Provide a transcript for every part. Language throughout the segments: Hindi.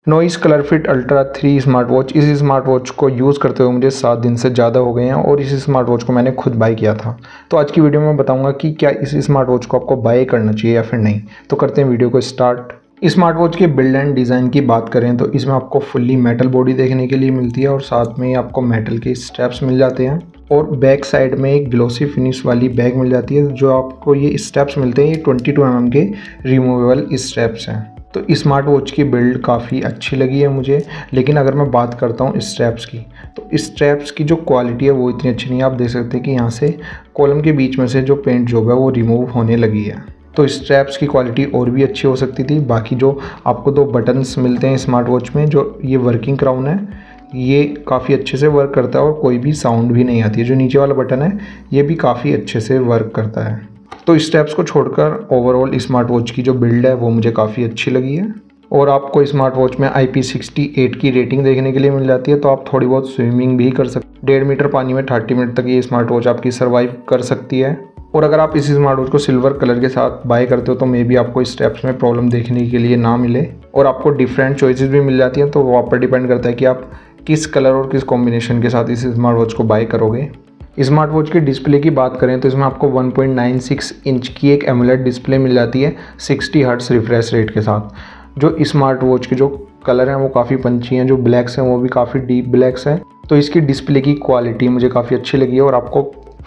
Noise ColorFit Ultra 3 smart watch. इस स्मार्ट वॉच को यूज़ करते हुए मुझे 7 दिन से ज़्यादा हो गए हैं और इस स्मार्ट वॉच को मैंने खुद बाय किया था। तो आज की वीडियो में बताऊंगा कि क्या इस स्मार्ट वॉच को आपको बाय करना चाहिए या फिर नहीं। तो करते हैं वीडियो को स्टार्ट। स्मार्ट वॉच के बिल्ड एंड डिज़ाइन की बात करें तो इसमें आपको फुल्ली मेटल बॉडी देखने के लिए मिलती है और साथ में आपको मेटल के स्ट्रैप्स मिल जाते हैं और बैक साइड में एक ग्लोसी फिनिश वाली बैग मिल जाती है। जो आपको ये स्ट्रैप्स मिलते हैं ये 22 mm के रिमूवेबल स्ट्रैप्स हैं। तो स्मार्ट वॉच की बिल्ड काफ़ी अच्छी लगी है मुझे, लेकिन अगर मैं बात करता हूँ स्ट्रैप्स की तो स्ट्रैप्स की जो क्वालिटी है वो इतनी अच्छी नहीं है। आप देख सकते हैं कि यहाँ से कॉलम के बीच में से जो पेंट जॉब है वो रिमूव होने लगी है। तो स्ट्रैप्स की क्वालिटी और भी अच्छी हो सकती थी। बाकी जो आपको 2 बटन्स मिलते हैं स्मार्ट वॉच में, जो ये वर्किंग क्राउन है ये काफ़ी अच्छे से वर्क करता है और कोई भी साउंड भी नहीं आती है। जो नीचे वाला बटन है ये भी काफ़ी अच्छे से वर्क करता है। तो स्टेप्स को छोड़कर ओवरऑल स्मार्ट वॉच की जो बिल्ड है वो मुझे काफ़ी अच्छी लगी है। और आपको स्मार्ट वॉच में IP68 की रेटिंग देखने के लिए मिल जाती है। तो आप थोड़ी बहुत स्विमिंग भी कर सकते हैं। 1.5 मीटर पानी में 30 मिनट तक ये स्मार्ट वॉच आपकी सर्वाइव कर सकती है। और अगर आप इस स्मार्ट वॉच को सिल्वर कलर के साथ बाय करते हो तो मे बी आपको स्टेप्स में प्रॉब्लम देखने के लिए ना मिले और आपको डिफरेंट चॉइसेस भी मिल जाती हैं। तो वो आप पर डिपेंड करता है कि आप किस कलर और किस कॉम्बिनेशन के साथ इस स्मार्ट वॉच को बाय करोगे। स्मार्ट वॉच की डिस्प्ले की बात करें तो इसमें आपको 1.96 इंच की एक एमोलेड डिस्प्ले मिल जाती है 60 हर्ट्ज रिफ्रेश रेट के साथ। जो स्मार्ट वॉच के जो कलर हैं वो काफ़ी पंची हैं, जो ब्लैक्स हैं वो भी काफ़ी डीप ब्लैक्स हैं। तो इसकी डिस्प्ले की क्वालिटी मुझे काफ़ी अच्छी लगी है और आपको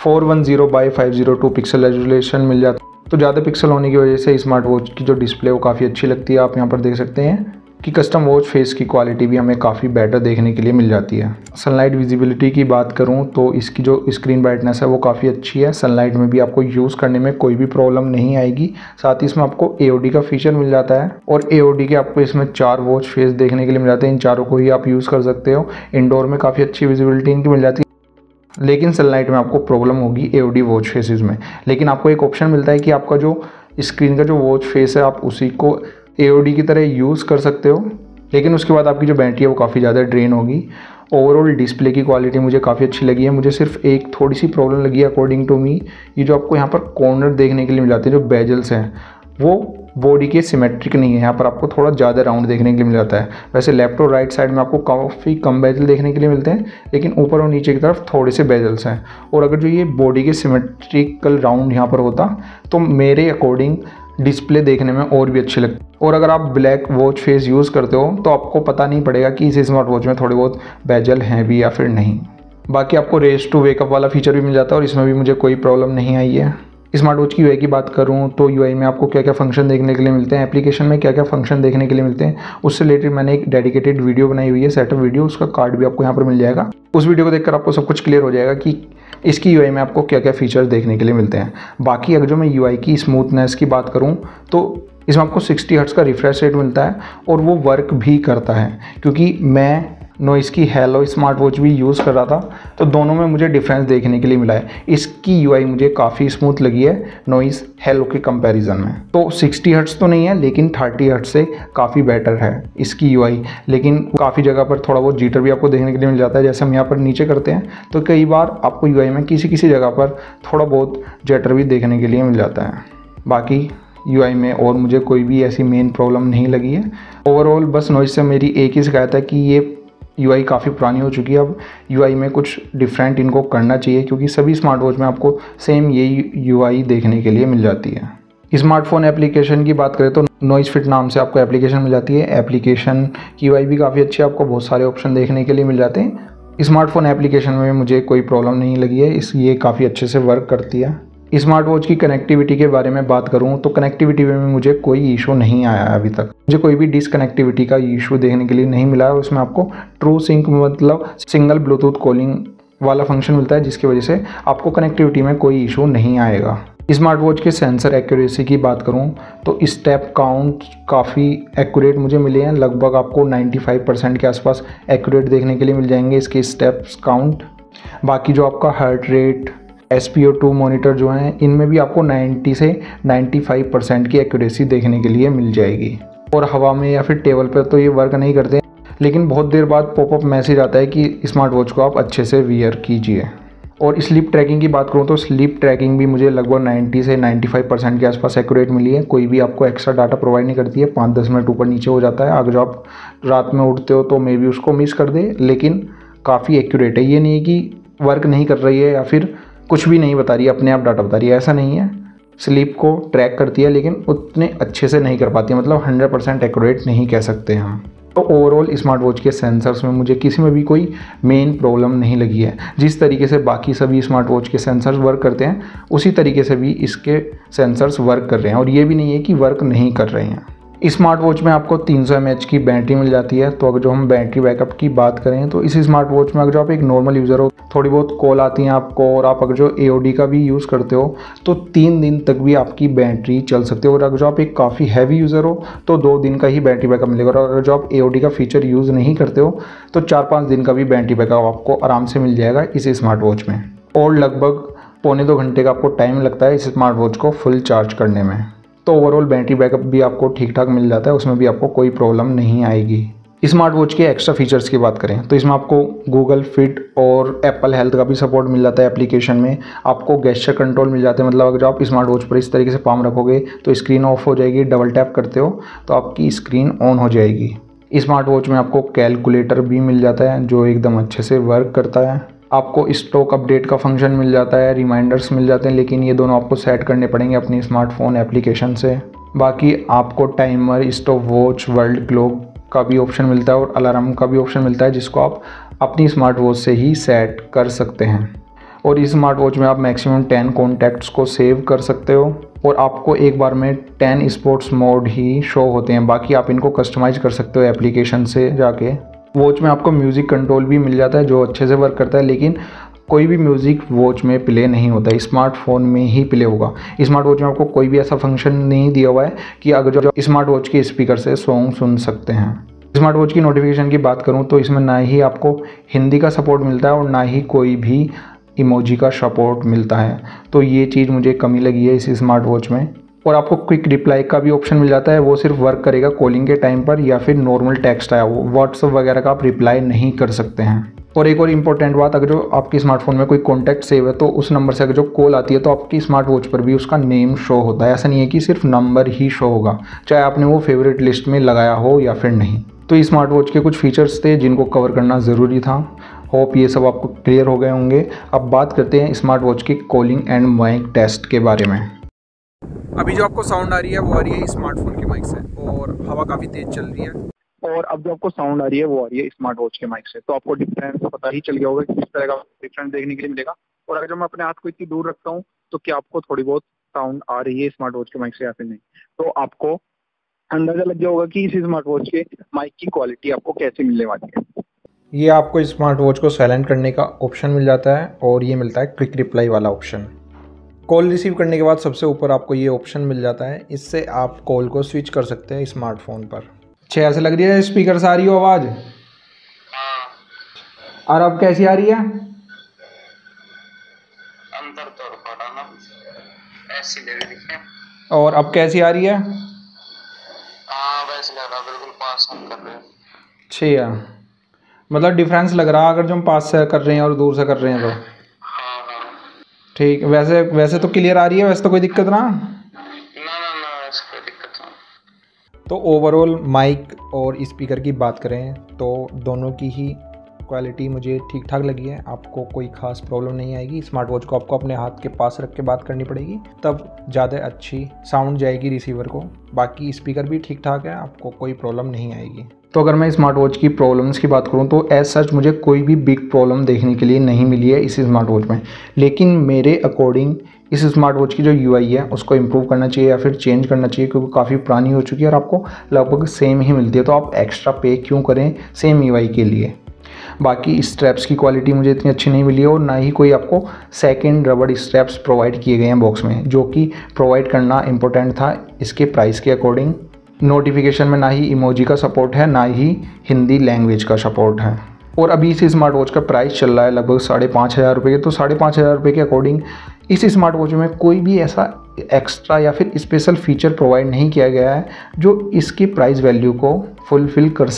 410x502 पिक्सल रेजोल्यूशन मिल जाता है। तो ज़्यादा पिक्सल होने की वजह से स्मार्ट वॉच की जो डिस्प्ले वो काफ़ी अच्छी लगती है। आप यहाँ पर देख सकते हैं कि कस्टम वॉच फेस की क्वालिटी भी हमें काफ़ी बेटर देखने के लिए मिल जाती है। सनलाइट विजिबिलिटी की बात करूं तो इसकी जो स्क्रीन ब्राइटनेस है वो काफ़ी अच्छी है। सनलाइट में भी आपको यूज़ करने में कोई भी प्रॉब्लम नहीं आएगी। साथ ही इसमें आपको AOD का फीचर मिल जाता है और AOD के आपको इसमें 4 वॉच फेस देखने के लिए मिल जाते हैं। इन चारों को ही आप यूज़ कर सकते हो। इंडोर में काफ़ी अच्छी विजिबिलिटी इनकी मिल जाती है, लेकिन सनलाइट में आपको प्रॉब्लम होगी AOD वॉच फेसेस में। लेकिन आपको एक ऑप्शन मिलता है कि आपका जो स्क्रीन का जो वॉच फेस है आप उसी को AOD की तरह यूज़ कर सकते हो, लेकिन उसके बाद आपकी जो बैटरी है वो काफ़ी ज़्यादा ड्रेन होगी। ओवरऑल डिस्प्ले की क्वालिटी मुझे काफ़ी अच्छी लगी है। मुझे सिर्फ एक थोड़ी सी प्रॉब्लम लगी है अकॉर्डिंग टू मी, ये जो आपको यहाँ पर कॉर्नर देखने के लिए मिल जाते हैं, जो बेजल्स हैं वो बॉडी के सिमेट्रिक नहीं है। यहाँ पर आपको थोड़ा ज़्यादा राउंड देखने के लिए मिल जाता है। वैसे लेफ्ट और राइट साइड में आपको काफ़ी कम बेजल देखने के लिए मिलते हैं, लेकिन ऊपर और नीचे की तरफ थोड़े से बेजल्स हैं। और अगर जो ये बॉडी के सिमेट्रिकल राउंड यहाँ पर होता तो मेरे अकॉर्डिंग डिस्प्ले देखने में और भी अच्छी लगती। और अगर आप ब्लैक वॉच फेस यूज़ करते हो तो आपको पता नहीं पड़ेगा कि इस स्मार्ट वॉच में थोड़े बहुत बेजल हैं भी या फिर नहीं। बाकी आपको रेस टू वेकअप वाला फीचर भी मिल जाता है और इसमें भी मुझे कोई प्रॉब्लम नहीं आई है। स्मार्ट वॉच की UI की बात करूं तो UI में आपको क्या क्या फंक्शन देखने के लिए मिलते हैं, एप्लीकेशन में क्या क्या फंक्शन देखने के लिए मिलते हैं, उससे रिलेटेड मैंने एक डेडिकेटेड वीडियो बनाई हुई है, सेटअप वीडियो। उसका कार्ड भी आपको यहाँ पर मिल जाएगा। उस वीडियो को देखकर आपको सब कुछ क्लियर हो जाएगा कि इसकी UI में आपको क्या क्या फीचर्स देखने के लिए मिलते हैं। बाकी अगर जो मैं UI की स्मूथनेस की बात करूँ तो इसमें आपको 60 हर्ट्ज का रिफ्रेश रेट मिलता है और वो वर्क भी करता है। क्योंकि मैं नॉइस की हेलो स्मार्ट वॉच भी यूज़ कर रहा था तो दोनों में मुझे डिफरेंस देखने के लिए मिला है। इसकी UI मुझे काफ़ी स्मूथ लगी है नॉइस हेलो के कंपैरिजन में। तो 60 हर्ट्ज तो नहीं है, लेकिन 30 हर्ट्ज से काफ़ी बेटर है इसकी UI। लेकिन काफ़ी जगह पर थोड़ा बहुत जीटर भी आपको देखने के लिए मिल जाता है। जैसे हम यहाँ पर नीचे करते हैं तो कई बार आपको UI में किसी किसी जगह पर थोड़ा बहुत जेटर भी देखने के लिए मिल जाता है। बाकी UI में और मुझे कोई भी ऐसी मेन प्रॉब्लम नहीं लगी है। ओवरऑल बस नॉइस से मेरी एक ही शिकायत है कि ये UI काफ़ी पुरानी हो चुकी है। अब UI में कुछ डिफरेंट इनको करना चाहिए, क्योंकि सभी स्मार्ट वॉच में आपको सेम यही UI देखने के लिए मिल जाती है। स्मार्टफोन एप्लीकेशन की बात करें तो नॉइस फिट नाम से आपको एप्लीकेशन मिल जाती है। एप्लीकेशन की UI भी काफ़ी अच्छी है, आपको बहुत सारे ऑप्शन देखने के लिए मिल जाते हैं। स्मार्टफोन एप्लीकेशन में मुझे कोई प्रॉब्लम नहीं लगी है, ये काफ़ी अच्छे से वर्क करती है। स्मार्ट वॉच की कनेक्टिविटी के बारे में बात करूं तो कनेक्टिविटी में मुझे कोई इशू नहीं आया है अभी तक। मुझे कोई भी डिसकनेक्टिविटी का इशू देखने के लिए नहीं मिला है। उसमें आपको ट्रू सिंक मतलब सिंगल ब्लूटूथ कॉलिंग वाला फंक्शन मिलता है, जिसकी वजह से आपको कनेक्टिविटी में कोई इशू नहीं आएगा। स्मार्ट वॉच के सेंसर एक्यूरेसी की बात करूं तो स्टेप काउंट काफ़ी एक्यूरेट मुझे मिले हैं। लगभग आपको 95% के आसपास एक्यूरेट देखने के लिए मिल जाएंगे इसके स्टेप्स काउंट। बाकी जो आपका हार्ट रेट, SpO2 मॉनिटर जो हैं इनमें भी आपको 90 से 95% की एक्यूरेसी देखने के लिए मिल जाएगी। और हवा में या फिर टेबल पर तो ये वर्क नहीं करते, लेकिन बहुत देर बाद पॉपअप मैसेज आता है कि स्मार्ट वॉच को आप अच्छे से वियर कीजिए। और स्लीप ट्रैकिंग की बात करूँ तो स्लीप ट्रैकिंग भी मुझे लगभग 90 से 95% के आसपास एक्यूरेट मिली है। कोई भी आपको एक्स्ट्रा डाटा प्रोवाइड नहीं करती है, 5-10 मिनट ऊपर नीचे हो जाता है। अगर जो आप रात में उठते हो तो मे बी उसको मिस कर दे, लेकिन काफ़ी एक्यूरेट है। ये नहीं है कि वर्क नहीं कर रही है या फिर कुछ भी नहीं बता रही है, अपने आप डाटा बता रही है, ऐसा नहीं है। स्लीप को ट्रैक करती है लेकिन उतने अच्छे से नहीं कर पाती है, मतलब 100% एक्यूरेट नहीं कह सकते हम। तो ओवरऑल स्मार्ट वॉच के सेंसर्स में मुझे किसी में भी कोई मेन प्रॉब्लम नहीं लगी है। जिस तरीके से बाकी सभी स्मार्ट वॉच के सेंसर्स वर्क करते हैं उसी तरीके से भी इसके सेंसर्स वर्क कर रहे हैं, और ये भी नहीं है कि वर्क नहीं कर रहे हैं। स्मार्ट वॉच में आपको 300 mAh की बैटरी मिल जाती है। तो अगर जो हम बैटरी बैकअप की बात करें तो इस स्मार्ट वॉच में अगर जो आप एक नॉर्मल यूज़र हो, थोड़ी बहुत कॉल आती हैं आपको, और आप अगर जो AOD का भी यूज़ करते हो तो 3 दिन तक भी आपकी बैटरी चल सकती है। और अगर जो आप एक काफ़ी हैवी यूज़र हो तो 2 दिन का ही बैटरी बैकअप मिलेगा। और अगर जो आप AOD का फीचर यूज़ नहीं करते हो तो 4-5 दिन का भी बैटरी बैकअप आपको आराम से मिल जाएगा इस स्मार्ट वॉच में। और लगभग 1.25 घंटे का आपको टाइम लगता है इस स्मार्ट वॉच को फुल चार्ज करने में। तो ओवरऑल बैटरी बैकअप भी आपको ठीक ठाक मिल जाता है, उसमें भी आपको कोई प्रॉब्लम नहीं आएगी। स्मार्ट वॉच के एक्स्ट्रा फीचर्स की बात करें तो इसमें आपको गूगल फिट और एप्पल हेल्थ का भी सपोर्ट मिल जाता है। एप्लीकेशन में आपको गेस्चर कंट्रोल मिल जाते हैं, मतलब अगर आप स्मार्ट वॉच पर इस तरीके से पाम रखोगे तो स्क्रीन ऑफ हो जाएगी, डबल टैप करते हो तो आपकी स्क्रीन ऑन हो जाएगी। स्मार्ट वॉच में आपको कैलकुलेटर भी मिल जाता है जो एकदम अच्छे से वर्क करता है। आपको स्टॉक अपडेट का फंक्शन मिल जाता है, रिमाइंडर्स मिल जाते हैं, लेकिन ये दोनों आपको सेट करने पड़ेंगे अपनी स्मार्टफोन एप्लीकेशन से। बाकी आपको timer, stopwatch, world clock का भी ऑप्शन मिलता है और अलार्म का भी ऑप्शन मिलता है, जिसको आप अपनी स्मार्ट वॉच से ही सेट कर सकते हैं। और इस स्मार्ट वॉच में आप मैक्सिमम 10 कॉन्टैक्ट्स को सेव कर सकते हो, और आपको एक बार में 10 स्पोर्ट्स मोड ही शो होते हैं। बाकी आप इनको कस्टमाइज़ कर सकते हो एप्लीकेशन से जाके। वॉच में आपको म्यूज़िक कंट्रोल भी मिल जाता है जो अच्छे से वर्क करता है, लेकिन कोई भी म्यूज़िक वॉच में प्ले नहीं होता है, स्मार्टफोन में ही प्ले होगा। स्मार्ट वॉच में आपको कोई भी ऐसा फंक्शन नहीं दिया हुआ है कि अगर जो स्मार्ट वॉच के स्पीकर से सॉन्ग सुन सकते हैं। स्मार्ट वॉच की नोटिफिकेशन की बात करूं तो इसमें ना ही आपको हिंदी का सपोर्ट मिलता है और ना ही कोई भी इमोजी का सपोर्ट मिलता है, तो ये चीज़ मुझे कमी लगी है इस स्मार्ट वॉच में। और आपको क्विक रिप्लाई का भी ऑप्शन मिल जाता है, वो सिर्फ वर्क करेगा कॉलिंग के टाइम पर या फिर नॉर्मल टेक्स्ट आया वो व्हाट्सअप वगैरह का आप रिप्लाई नहीं कर सकते हैं। और एक और इम्पोर्टेंट बात, अगर जो आपकी स्मार्टफोन में कोई कॉन्टैक्ट सेव है तो उस नंबर से अगर जो कॉल आती है तो आपकी स्मार्ट वॉच पर भी उसका नेम शो होता है। ऐसा नहीं है कि सिर्फ नंबर ही शो होगा, चाहे आपने वो फेवरेट लिस्ट में लगाया हो या फिर नहीं। तो ये स्मार्ट वॉच के कुछ फीचर्स थे जिनको कवर करना ज़रूरी था। होप ये सब आपको क्लियर हो गए होंगे। अब बात करते हैं स्मार्ट वॉच के कॉलिंग एंड माइक टेस्ट के बारे में। अभी जो आपको साउंड आ रही है वो आ रही है स्मार्टफोन के माइक से, और हवा काफ़ी तेज़ चल रही है। और अब जो आपको साउंड आ रही है वो आ रही है स्मार्ट वॉच के माइक से। तो आपको डिफरेंस तो पता ही चल गया होगा कि किस तरह का डिफरेंस देखने के लिए मिलेगा। और अगर जो मैं अपने हाथ को इतनी दूर रखता हूँ तो क्या आपको थोड़ी बहुत साउंड आ रही है स्मार्ट वॉच के माइक से या फिर नहीं, तो आपको अंदाजा लग गया होगा कि इस स्मार्ट वॉच के माइक की क्वालिटी आपको कैसे मिलने वाली है। ये आपको स्मार्ट वॉच को साइलेंट करने का ऑप्शन मिल जाता है, और ये मिलता है क्विक रिप्लाई वाला ऑप्शन। कॉल रिसीव करने के बाद सबसे ऊपर आपको ये ऑप्शन मिल जाता है, इससे आप कॉल को स्विच कर सकते हैं स्मार्टफोन पर। छः ऐसे लग रही है स्पीकर से आ रही हो आवाज़, और अब कैसी आ रही है? अंदर तो पड़ा ना, ऐसी लग रही है। और अब कैसी आ रही है? हाँ वैसे लग रहा, बिल्कुल पास हम कर रहे हैं। छः मतलब डिफरेंस लग रहा अगर जो हम पास से कर रहे हैं और दूर से कर रहे हैं तो। हाँ ठीक, वैसे तो क्लियर आ रही है, वैसे तो कोई दिक्कत ना? ना ऐसी कोई दिक्कत नहीं। तो ओवरऑल माइक और स्पीकर की बात करें तो दोनों की ही क्वालिटी मुझे ठीक ठाक लगी है। आपको कोई ख़ास प्रॉब्लम नहीं आएगी। स्मार्ट वॉच को आपको अपने हाथ के पास रख के बात करनी पड़ेगी, तब ज़्यादा अच्छी साउंड जाएगी रिसीवर को। बाकी स्पीकर भी ठीक ठाक है, आपको कोई प्रॉब्लम नहीं आएगी। तो अगर मैं स्मार्ट वॉच की प्रॉब्लम्स की बात करूं तो एज सच मुझे कोई भी बिग प्रॉब्लम देखने के लिए नहीं मिली है इस स्मार्ट वॉच में। लेकिन मेरे अकॉर्डिंग इस स्मार्ट वॉच की जो यूआई है उसको इम्प्रूव करना चाहिए या फिर चेंज करना चाहिए, क्योंकि काफ़ी पुरानी हो चुकी है और आपको लगभग सेम ही मिलती है। तो आप एक्स्ट्रा पे क्यों करें सेम यूआई के लिए। बाकी स्ट्रैप्स की क्वालिटी मुझे इतनी अच्छी नहीं मिली है, और ना ही कोई आपको सेकंड रबड़ स्ट्रैप्स प्रोवाइड किए गए हैं बॉक्स में, जो कि प्रोवाइड करना इम्पोर्टेंट था इसके प्राइस के अकॉर्डिंग। नोटिफिकेशन में ना ही इमोजी का सपोर्ट है, ना ही हिंदी लैंग्वेज का सपोर्ट है। और अभी इस स्मार्ट वॉच का प्राइस चल रहा है लगभग 5,500 रुपये के। तो 5,500 रुपये के अकॉर्डिंग इस स्मार्ट वॉच में कोई भी ऐसा एक्स्ट्रा या फिर स्पेशल फीचर प्रोवाइड नहीं किया गया है जो इसकी प्राइस वैल्यू को फुलफ़िल कर सके।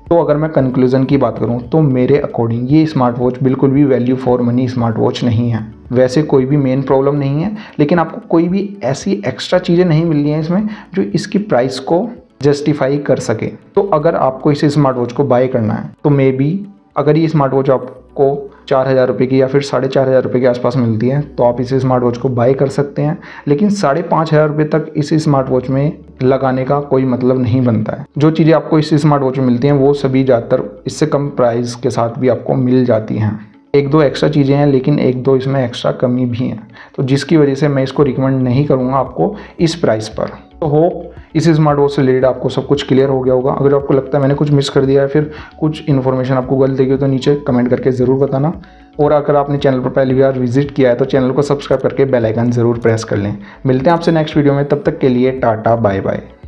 तो अगर मैं कंक्लूज़न की बात करूं तो मेरे अकॉर्डिंग ये स्मार्ट वॉच बिल्कुल भी value for money smartwatch नहीं है। वैसे कोई भी मेन प्रॉब्लम नहीं है, लेकिन आपको कोई भी ऐसी एक्स्ट्रा चीज़ें नहीं मिल रही हैं इसमें जो इसकी प्राइस को जस्टिफाई कर सके। तो अगर आपको इस स्मार्ट वॉच को बाय करना है तो मे बी अगर ये स्मार्ट वॉच आपको 4,000 रुपये की या फिर 4,500 रुपये के आसपास मिलती है तो आप इस स्मार्ट वॉच को बाय कर सकते हैं, लेकिन 5,500 रुपये तक इस स्मार्ट वॉच में लगाने का कोई मतलब नहीं बनता है। जो चीज़ें आपको इस स्मार्ट वॉच में मिलती हैं वो सभी ज़्यादातर इससे कम प्राइस के साथ भी आपको मिल जाती हैं। एक दो एक्स्ट्रा चीज़ें हैं, लेकिन एक दो इसमें एक्स्ट्रा कमी भी हैं, तो जिसकी वजह से मैं इसको रिकमेंड नहीं करूँगा आपको इस प्राइस पर। तो होप इस स्मार्ट वॉच से रिलेटेड आपको सब कुछ क्लियर हो गया होगा। अगर आपको लगता है मैंने कुछ मिस कर दिया है, फिर कुछ इन्फॉर्मेशन आपको गलत लगी हो तो नीचे कमेंट करके ज़रूर बताना। और अगर आपने चैनल पर पहली बार विजिट किया है तो चैनल को सब्सक्राइब करके बेल आइकन ज़रूर प्रेस कर लें। मिलते हैं आपसे नेक्स्ट वीडियो में, तब तक के लिए टाटा बाय बाय।